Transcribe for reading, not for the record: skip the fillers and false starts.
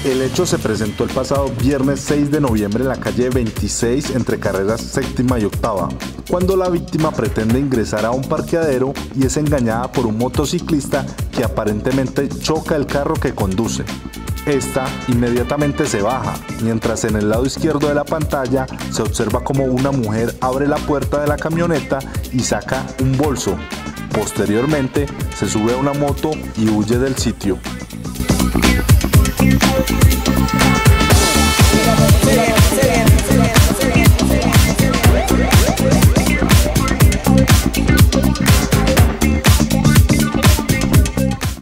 El hecho se presentó el pasado viernes 6 de noviembre en la calle 26 entre carreras séptima y octava, cuando la víctima pretende ingresar a un parqueadero y es engañada por un motociclista que aparentemente choca el carro que conduce. Esta inmediatamente se baja, mientras en el lado izquierdo de la pantalla se observa como una mujer abre la puerta de la camioneta y saca un bolso. Posteriormente se sube a una moto y huye del sitio.